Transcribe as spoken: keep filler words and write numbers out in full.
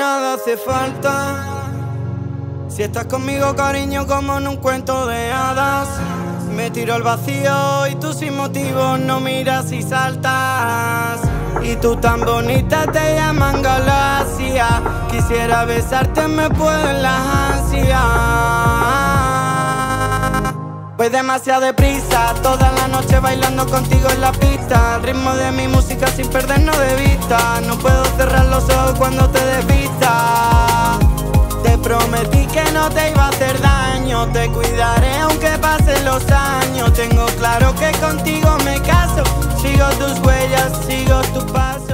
nada hace falta. Si estás conmigo, cariño, como en un cuento de hadas. Me tiro al vacío y tú sin motivo no miras y saltas. Y tú tan bonita te llaman galaxia. Quisiera besarte, me puedo en las ansias. Voy demasiado deprisa, toda la noche bailando contigo en la pista. Al ritmo de mi música sin perdernos de vista. No puedo cerrar los ojos cuando te desvista. Te prometí que no te iba a hacer daño. Te cuidaré aunque pasen los años. Tengo claro que contigo me caso. Sigo tus huellas, sigo tus pasos.